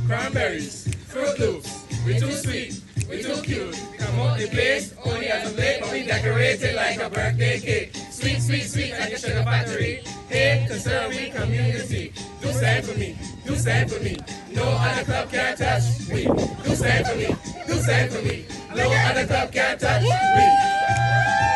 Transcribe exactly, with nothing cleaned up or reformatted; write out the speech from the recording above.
Cranberries, Fruit Loops, we too sweet, we too cute. Come out the place, only as a plate, but we decorate it like a birthday cake. Sweet, sweet, sweet, like a sugar factory. Hey, to serve we community. Do stand for me, do stand for me. No other club can touch me. Do stand for me, do stand for me. No other club can touch me.